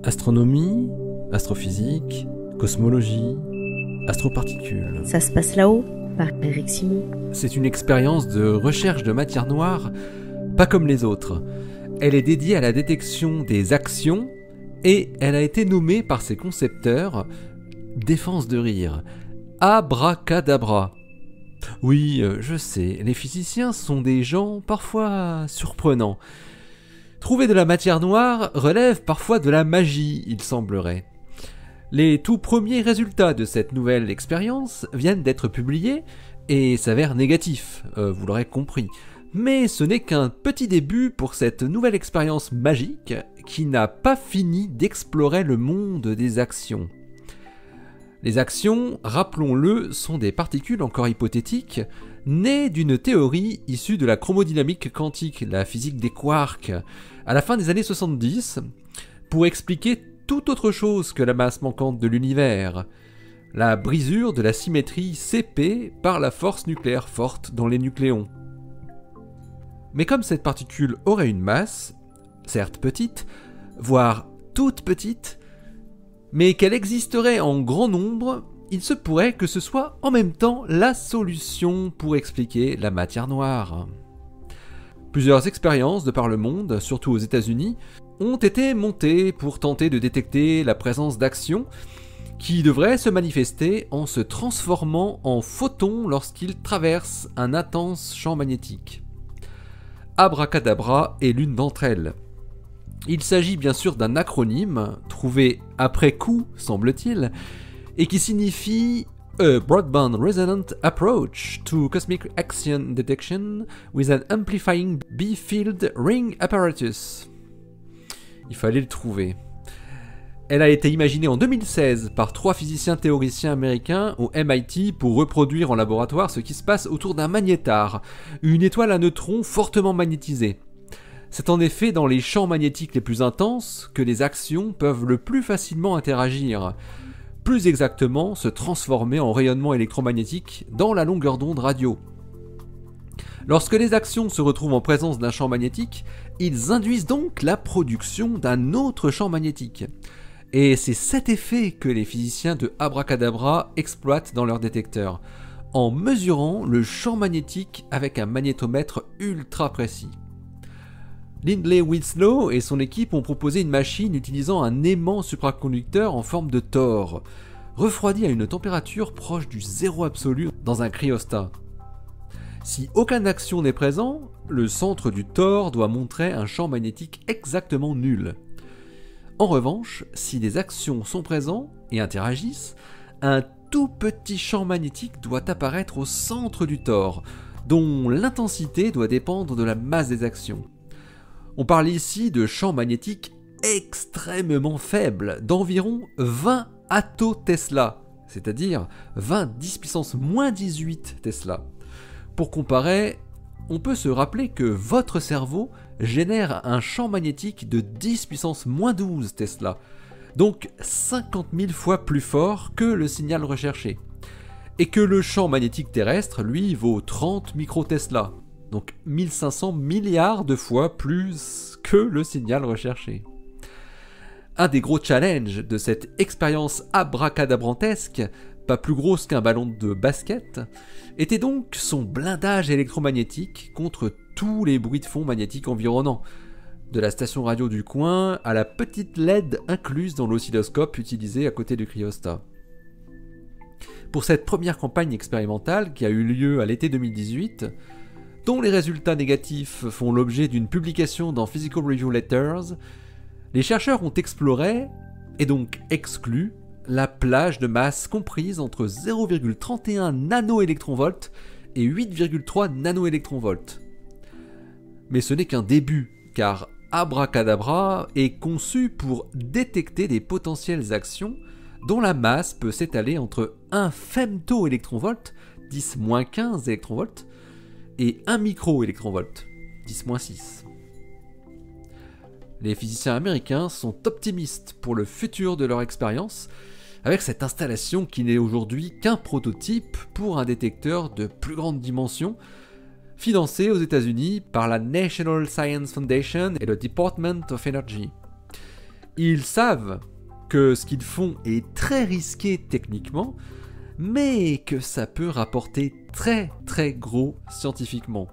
Astronomie, astrophysique, cosmologie, astroparticules. Ça se passe là-haut, par Eric Simon. C'est une expérience de recherche de matière noire, pas comme les autres. Elle est dédiée à la détection des actions et elle a été nommée par ses concepteurs Défense de rire. Abracadabra. Oui, je sais, les physiciens sont des gens parfois surprenants. Trouver de la matière noire relève parfois de la magie, il semblerait. Les tout premiers résultats de cette nouvelle expérience viennent d'être publiés et s'avèrent négatifs, vous l'aurez compris. Mais ce n'est qu'un petit début pour cette nouvelle expérience magique qui n'a pas fini d'explorer le monde des actions. Les actions, rappelons-le, sont des particules encore hypothétiques, nées d'une théorie issue de la chromodynamique quantique, la physique des quarks, à la fin des années 70, pour expliquer tout autre chose que la masse manquante de l'univers, la brisure de la symétrie Cp par la force nucléaire forte dans les nucléons. Mais comme cette particule aurait une masse, certes petite, voire toute petite, mais qu'elle existerait en grand nombre, il se pourrait que ce soit en même temps la solution pour expliquer la matière noire. Plusieurs expériences de par le monde, surtout aux États-Unis, ont été montées pour tenter de détecter la présence d'actions qui devraient se manifester en se transformant en photons lorsqu'ils traversent un intense champ magnétique. Abracadabra est l'une d'entre elles. Il s'agit bien sûr d'un acronyme, trouvé après coup, semble-t-il, et qui signifie A Broadband Resonant Approach to Cosmic Action Detection with an Amplifying B-Field Ring Apparatus. Il fallait le trouver. Elle a été imaginée en 2016 par 3 physiciens théoriciens américains au MIT pour reproduire en laboratoire ce qui se passe autour d'un magnétar, une étoile à neutrons fortement magnétisée. C'est en effet dans les champs magnétiques les plus intenses que les actions peuvent le plus facilement interagir, plus exactement se transformer en rayonnement électromagnétique dans la longueur d'onde radio. Lorsque les actions se retrouvent en présence d'un champ magnétique, ils induisent donc la production d'un autre champ magnétique. Et c'est cet effet que les physiciens de Abracadabra exploitent dans leurs détecteurs, en mesurant le champ magnétique avec un magnétomètre ultra précis. Lindley Winslow et son équipe ont proposé une machine utilisant un aimant supraconducteur en forme de Thor, refroidi à une température proche du zéro absolu dans un cryostat. Si aucune action n'est présent, le centre du Thor doit montrer un champ magnétique exactement nul. En revanche, si des actions sont présentes et interagissent, un tout petit champ magnétique doit apparaître au centre du Thor, dont l'intensité doit dépendre de la masse des actions. On parle ici de champs magnétiques extrêmement faibles, d'environ 20 attotesla, c'est-à-dire 20 10 puissance moins 18 Tesla. Pour comparer, on peut se rappeler que votre cerveau génère un champ magnétique de 10 puissance moins 12 Tesla, donc 50 000 fois plus fort que le signal recherché. Et que le champ magnétique terrestre, lui, vaut 30 microtesla, donc 1500 milliards de fois plus que le signal recherché. Un des gros challenges de cette expérience abracadabrantesque, pas plus grosse qu'un ballon de basket, était donc son blindage électromagnétique contre tous les bruits de fond magnétiques environnants, de la station radio du coin à la petite LED incluse dans l'oscilloscope utilisé à côté du cryostat. Pour cette première campagne expérimentale qui a eu lieu à l'été 2018, dont les résultats négatifs font l'objet d'une publication dans Physical Review Letters, les chercheurs ont exploré, et donc exclu, la plage de masse comprise entre 0,31 nanoélectronvolts et 8,3 nanoélectronvolts. Mais ce n'est qu'un début, car Abracadabra est conçu pour détecter des potentielles actions dont la masse peut s'étaler entre 1 femtoélectronvolt, 10-15 électronvolts, et 1 microélectronvolt, 10-6. Les physiciens américains sont optimistes pour le futur de leur expérience, avec cette installation qui n'est aujourd'hui qu'un prototype pour un détecteur de plus grande dimension, financé aux États-Unis par la National Science Foundation et le Department of Energy. Ils savent que ce qu'ils font est très risqué techniquement, mais que ça peut rapporter très très gros scientifiquement.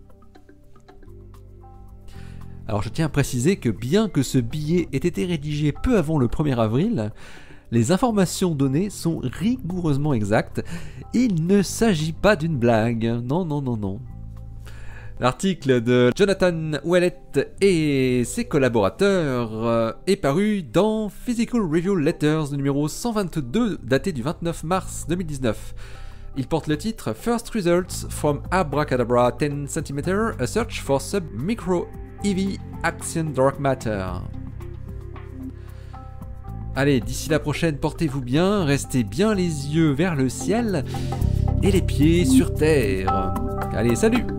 Alors je tiens à préciser que bien que ce billet ait été rédigé peu avant le 1er avril, les informations données sont rigoureusement exactes. Il ne s'agit pas d'une blague. Non, non, non, non. L'article de Jonathan Ouellette et ses collaborateurs est paru dans Physical Review Letters numéro 122, daté du 29 mars 2019. Il porte le titre First Results from Abracadabra 10 cm, a search for sub-micro EV action dark matter. Allez, d'ici la prochaine, portez-vous bien, restez bien les yeux vers le ciel et les pieds sur terre. Allez, salut!